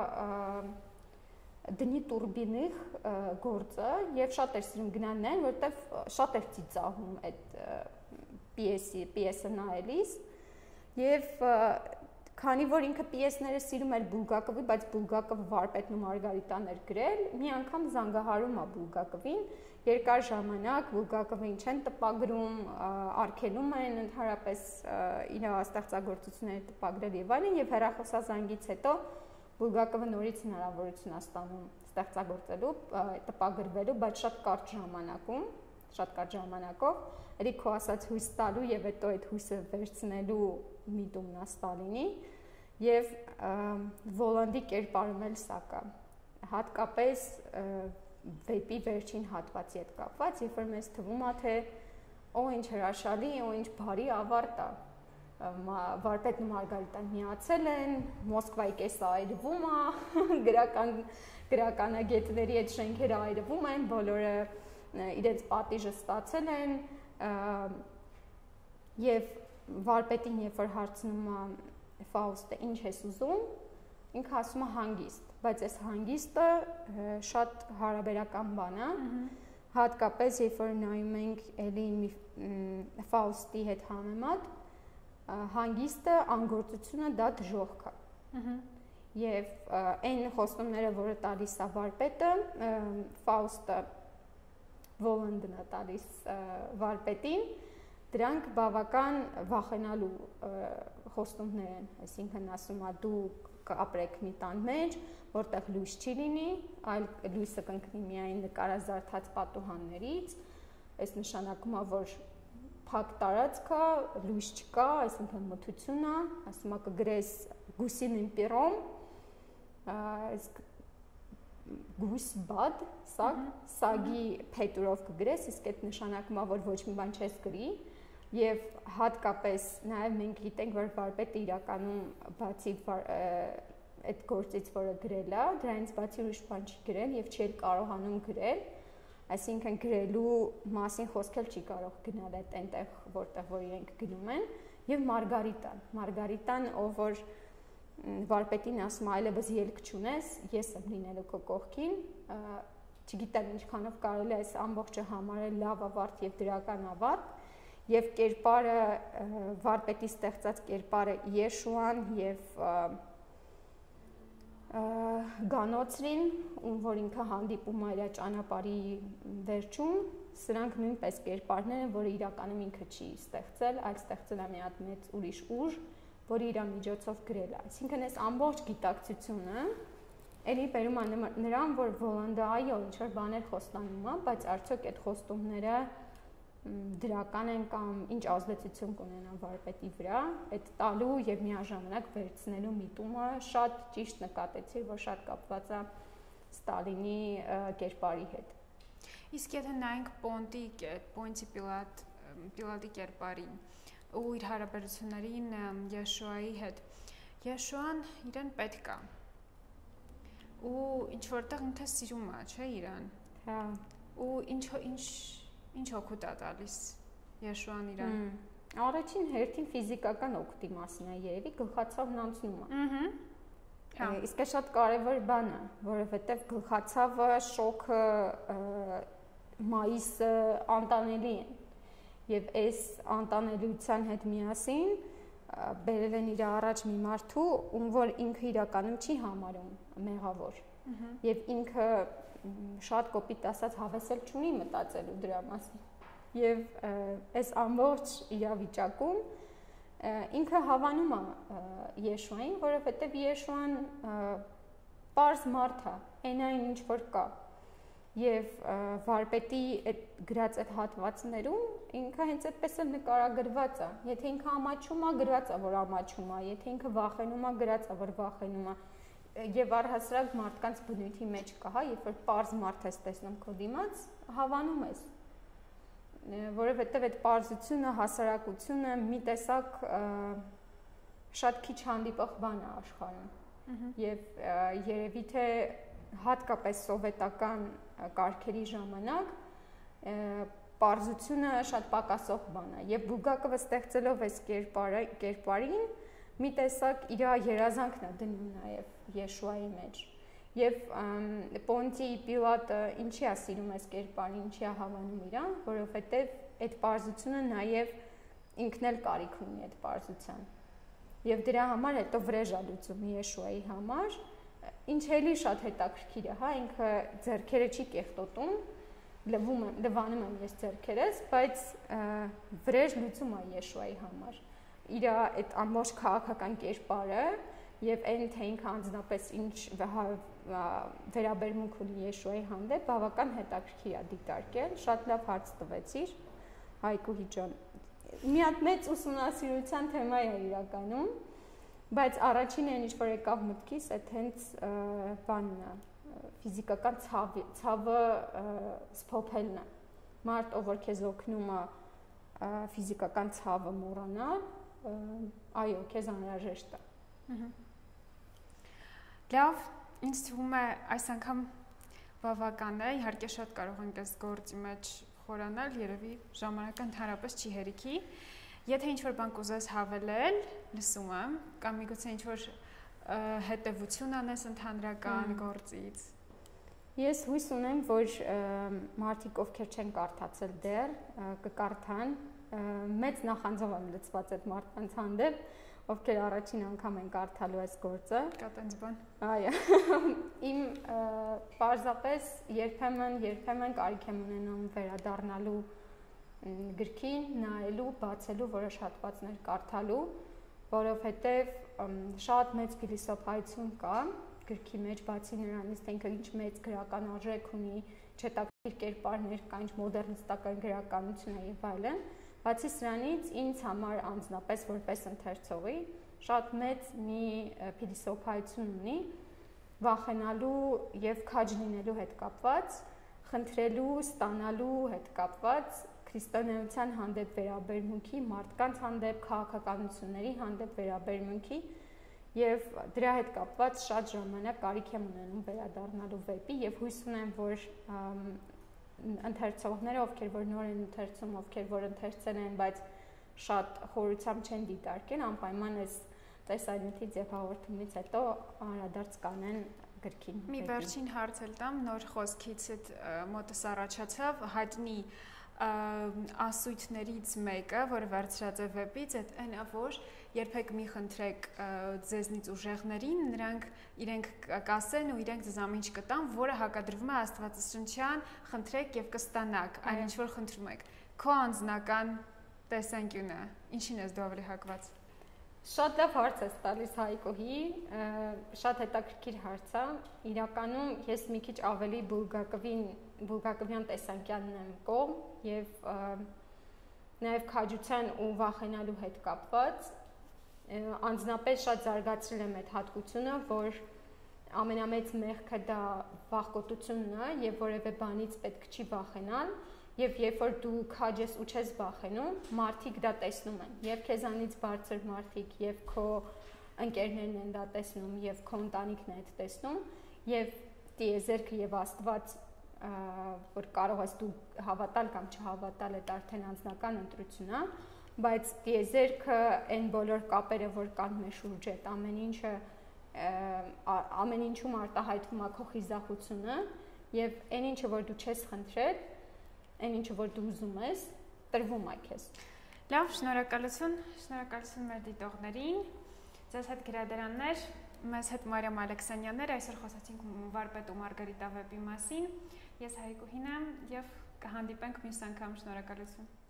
S2: դնի турբինիխ գործը եւ շատ էր սիրում գնալ նայել, որտեվ շատ էր ծիծաղում այդ պիեսը նայելիս եւ քանի որ ինքը պիեսները սիրում էր Բուլգակովի, բայց Բուլգակովը վարպետն ու Մարգարիտան էր գրել, մի անգամ զանգահարում է Բուլգակովին, երկար ժամանակ Բուլգակովին չեն տպագրում, արգելում են ընդհանրապես իր ստեղծագործությունները տպագրել եւ այլն, եւ հեռախոսազանգից հետո Բուլգակովը նորից հնարավորություն է ստանում ստեղծագործելու, տպագրվելու, բայց շատ կարճ ժամանակով, էլի քո ասած հույս տալու եւ հետո այդ հույսը վերցնելու միտումն է Ստալինի եւ Վոլանդի կերպարում էլ սա կա հատկապես վեպի վերջին հատվածի հետ կապված, երբ որ մեզ թվում է թե ինչ հրաշալի, ինչ բարի ավարտ է վարպետն ու Մարգարիտան միացել են, Մոսկվայի կեսը այրվում է, գրականագետների այդ շենքերը այրվում են, բոլորը իրենց պատիժը ստացել են եւ վարպետին երբ որ հարցնում է Ֆաուստը ինչ ես ուզում, ինքը ասում է հանգիստ, բայց այս հանգիստը շատ հարաբերական բան է, հատկապես երբ որ նայում ենք էլի Ֆաուստի հետ համեմատ, հանգիստը անգործությունը դա դժոխք է։ Եվ այն խոստումները, որը տալիս է վարպետը, Ֆաուստը Վոլանդն է տալիս վարպետին, դրանք բավական վախենալու խոստումներ են, այսինքն ասում է դու կապրեք մի տան մեջ, որտեղ լույս չի լինի, այլ լույսը կընկնի միայն նկարազարդած պատուհաններից, այս նշանակում է, որ փակ տարածք է, լույս չկա, այսինքն մթություն է, ասում է կգրես գուսին պիրոմ, գուս բադ, սագի փետուրով կգրես, իսկ այդ նշանակում է, որ ոչ մի բան չես գրի, եւ հատկապես նաեւ մենք գիտենք, որ վարպետը իրականում բացի այդ գործից, որը գրել է, դրանից բացի ուրիշ բան չի գրել եւ չի կարողանում գրել, այսինքն գրելու մասին խոսքել չի կարող գնալ այնտեղ, որտեղ որ իրենք գնում են, եւ Մարգարիտան, ով որ վարպետին ասում այլևս ելք չունես, ես եմ լինելու քո կողքին, չգիտեմ ինչքանով կարելի է այս ամբողջը համարել լավ ավարտ եւ դրական ավարտ, եւ կերպարը վարպետի ստեղծած կերպարը Եշուան եւ Գանոցրին, ում որ ինքը հանդիպում է իր ճանապարհի վերջում, սրանք նույնպես կերպարներ են, որը իրականում ինքը չի ստեղծել, այլ ստեղծել է մի հատ մեծ ուրիշ ուժ, որը իր միջոցով գրել է։ Այսինքն այս ամբողջ գիտակցությունը էլի բերում է նրան, որ Վոլանդը այո, ինչ որ բաներ խոստանում է, բայց արդյոք այդ խոստումները դրական են կամ ինչ ազդեցություն կունենան վարպետի վրա, այդ տալու եւ միաժամանակ վերցնելու միտումը շատ ճիշտ նկատեցի, որ շատ կապված է Ստալինի կերպարի հետ։
S1: Իսկ եթե նայենք Պոնտի Պիլատի կերպարին ու իր հարաբերություններին Եշուայի հետ, Եշուան իրեն պետք է ու ինչ որտեղ ինքը սիրում է, չէ՞ իրան։
S2: Հա։
S1: Ու ինչ օգուտ է տալիս Եշուան իրան։
S2: Առաջին հերթին ֆիզիկական օգուտի մասին է երևի, գլխացավն անցնում է։ Հա։ Իսկ է շատ կարևոր բան է, որովհետև գլխացավը, շոկը, մայիսը անտանելի են։ եւ այս անտանելիության հետ միասին բերել են իր առաջ մի մարդու, ում որ ինքը իրականում չի համարում մեղավոր։ Եվ ինքը շատ կոպիտ ասած հավեսել չունի մտածելու դրա մասին։ Եվ այս ամբողջ իրավիճակում ինքը հավանում է Եշուային, որովհետև Եշուան պարզ մարդ է, այնային ինչ որ կա։ Եվ վարպետի այդ գրած այդ հատվածներում ինքը հենց այդպես էլ նկարագրված է։ Եթե ինքը ամաչում է, գրած է, որ ամաչում է, եթե ինքը վախենում է, գրած է, որ վախենում է։ Եվ առհասարակ մարդկանց բնույթի մեջ կա, հա, երբ որ պարզ մարդ ես տեսնում քո դիմաց, հավանում ես, որովհետև այդ պարզությունը, հասարակությունը մի տեսակ շատ քիչ հանդիպող բան է աշխարհում։ Եվ երևի թե հատկապես սովետական կարգերի ժամանակ պարզությունը շատ պակասող բան է։ Եւ Բուլգակովը ստեղծելով այս կերպարին մի տեսակ իր երազանքն է դնում նաև Եշուայի մեջ։ Եվ Պոնտի Պիլատը ինչի է սիրում այս կերպարին, ինչի է հավանում իրան, որովհետև այդ պարզությունը նաև ինքն էլ կարիք ունի այդ պարզության։ Եւ դրա համար հետո վրեժ է լուծում Եշուայի համար, ինչ էլի շատ հետաքրքիր է, հա, ինքը ձեռքերը չի կեղտոտում, լվանում եմ ես ձեռքերս, բայց վրեժ լուծում է Եշուայի համար։ Իր այդ ամբողջ քաղաքական կերպարը եւ այն թե ինքը անձնապես ինչ վերաբերմունք ունի Եշուայի հանդեպ բավական հետաքրքիր է դիտարկել, շատ լավ հարց տվեցիր Հայկուհի ջան։ Մի հատ մեծ ուսումնասիրության թեմա է իրականում, բայց առաջինը ինչ որ եկավ մտքիս, այդ հենց բանն է, ֆիզիկական ցավը սփոփելն է։ Մարդ, ով որ քեզ օգնում է ֆիզիկական ցավը մոռանալ, այո, քեզ անհրաժեշտ է։
S1: Լավ, ինձ թվում է այս անգամ բավական է, իհարկե շատ կարող ենք այս գործի մեջ խորանալ, երևի ժամանակը ընդհանրապես չի հերիքի։ Եթե ինչ-որ բան կուզես հավելել, լսում եմ, կամ միգուցե ինչ-որ հետևություն անես ընդհանրական գործից։
S2: Ես հույս ունեմ, որ մարդիկ, ովքեր չեն կարդացել դեռ, կկարդան, մեծ նախանձով եմ լցված այդ մարդկանց հանդեպ, ովքեր առաջին անգամ են կարդալու այս գործը։
S1: Կա տենց բան։
S2: Այո։ Իմ պարզապես երբեմն կարիք եմ ունենում վերադառնալու գրքին, նայելու, բացելու որոշ հատվածներ կարդալու, որովհետև շատ մեծ փիլիսոփայություն կա գրքի մեջ, բացի նրանից, թե ինքը ինչ մեծ գրական արժեք ունի, չհետաքրքիր կերպարներ կա, ինչ մոդեռնիստական գրականություն է եւ այլն։ Բացի սրանից, ինձ համար անձնապես որպես ընթերցողի շատ մեծ մի փիլիսոփայություն ունի վախենալու եւ քաջ լինելու հետ կապված, խնդրելու, ստանալու հետ կապված քրիստոնեության հանդեպ վերաբերմունքի, մարդկանց հանդեպ, քաղաքականությունների հանդեպ վերաբերմունքի եւ դրա հետ կապված շատ ժամանակ կարիք եմ ունենում վերադառնալու վեպի եւ հույս ունեմ, որ ընթերցողները, ովքեր որ նոր են ընթերցում, ովքեր որ ընթերցել են, բայց շատ խորությամբ չեն դիտարկել, անպայման այս տեսանյութից եւ հաղորդումից հետո անդրադարձ կանեն գրքին։
S1: Մի վերջին հարց էլ տամ, նոր խոսքիցդ մոտս առաջացավ հայտնի ասույթներից մեկը, որը վերցրած է վեպից, այն է, որ երբեք մի խնդրեք ձեզնից ուժեղներին, նրանք իրենք կասեն ու իրենք ձեզ ամեն ինչ կտան, որը հակադրվում է աստվածաշնչյան, խնդրեք եւ կստանաք, այն ինչ որ խնդրում եք։ Քո անձնական տեսանկյունը, ինչին ես դու ավելի հակված։
S2: Շատ լավ հարց ես տալիս Հայկոհի, շատ հետաքրքիր հարց է։ Իրականում ես մի քիչ ավելի բուլգակովյան տեսանկյանն եմ կողմ եւ նաեւ քաջության ու վախենալու հետ կապված անձնապես շատ զարգացրել եմ այդ հատկությունը, որ ամենամեծ մեղքը դա վախկոտությունն է եւ որևէ բանից պետք չի վախենալ եւ երբ որ դու քաջ ես ու չես վախենում, մարդիկ դա տեսնում են եւ քեզանից բարձր մարդիկ եւ քո ընկերներն են դա տեսնում եւ քո ընտանիքն է դա տեսնում եւ տիեզերքը եւ Աստված որ կարող ես դու հավատալ կամ չհավատալ, այդ արդեն անձնական ընտրություն է, բայց տիեզերքը այն բոլոր կապերը, որ կան մեր շուրջ, այդ ամեն ինչում արտահայտվում է քո խիզախությունը եւ այն ինչը որ դու չես խնդրել, այն ինչը որ դու ուզում ես, տրվում է քեզ։
S1: Լավ, շնորհակալություն մեր դիտողներին։ Ձեզ հետ գրադարաններ, մեզ հետ Մարիամ Ալեքսանյաններ, այսօր խոսացինք վարպետ ու Մարգարիտա վեպի մասին։ Ես Հայկուհին եմ եւ կհանդիպենք մյուս անգամ, շնորհակալություն։